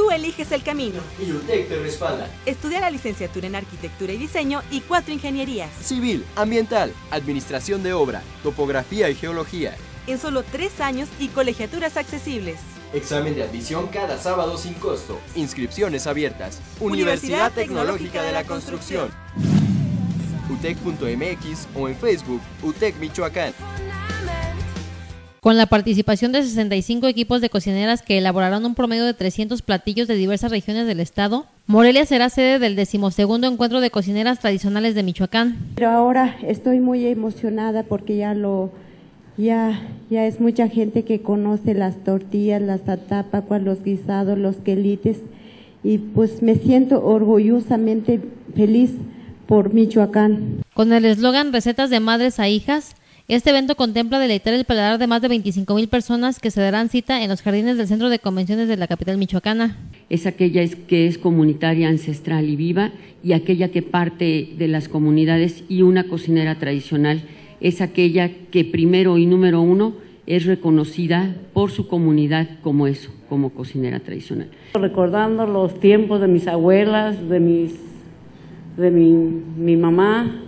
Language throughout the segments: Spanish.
tú eliges el camino. Y UTEC te respalda. Estudia la licenciatura en Arquitectura y Diseño y 4 ingenierías. Civil, ambiental, administración de obra, topografía y geología. En solo 3 años y colegiaturas accesibles. Examen de admisión cada sábado sin costo. Inscripciones abiertas. Universidad Tecnológica de la Construcción. UTEC.mx o en Facebook UTEC Michoacán. Con la participación de 65 equipos de cocineras que elaborarán un promedio de 300 platillos de diversas regiones del estado, Morelia será sede del 12º Encuentro de Cocineras Tradicionales de Michoacán. Pero ahora estoy muy emocionada porque ya es mucha gente que conoce las tortillas, las atapacuas, los guisados, los quelites, y pues me siento orgullosamente feliz por Michoacán. Con el eslogan Recetas de Madres a Hijas, este evento contempla deleitar el paladar de más de 25,000 personas que se darán cita en los jardines del Centro de Convenciones de la capital michoacana. Es aquella que es comunitaria, ancestral y viva, y aquella que parte de las comunidades, y una cocinera tradicional es aquella que primero y número uno es reconocida por su comunidad como eso, como cocinera tradicional. Recordando los tiempos de mis abuelas, de mi mamá,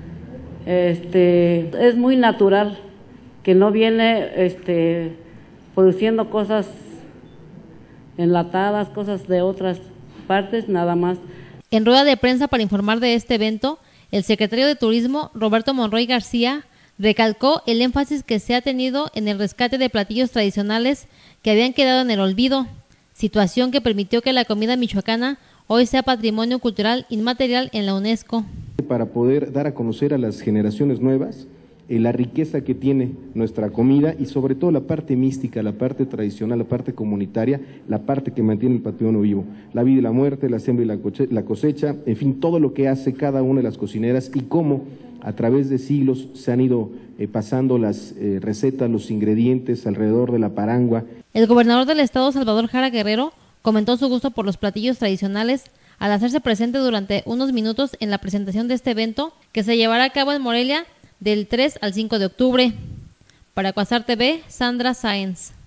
es muy natural que no viene produciendo cosas enlatadas, cosas de otras partes, nada más. En rueda de prensa para informar de este evento, el secretario de Turismo, Roberto Monroy García, recalcó el énfasis que se ha tenido en el rescate de platillos tradicionales que habían quedado en el olvido, situación que permitió que la comida michoacana hoy sea patrimonio cultural inmaterial en la UNESCO. Para poder dar a conocer a las generaciones nuevas la riqueza que tiene nuestra comida y sobre todo la parte mística, la parte tradicional, la parte comunitaria, la parte que mantiene el patrimonio vivo, la vida y la muerte, la siembra y la cosecha, en fin, todo lo que hace cada una de las cocineras y cómo a través de siglos se han ido pasando las recetas, los ingredientes alrededor de la parangua. El gobernador del estado, Salvador Jara Guerrero, comentó su gusto por los platillos tradicionales al hacerse presente durante unos minutos en la presentación de este evento que se llevará a cabo en Morelia del 3 al 5 de octubre. Para Cuasar TV, Sandra Sáenz.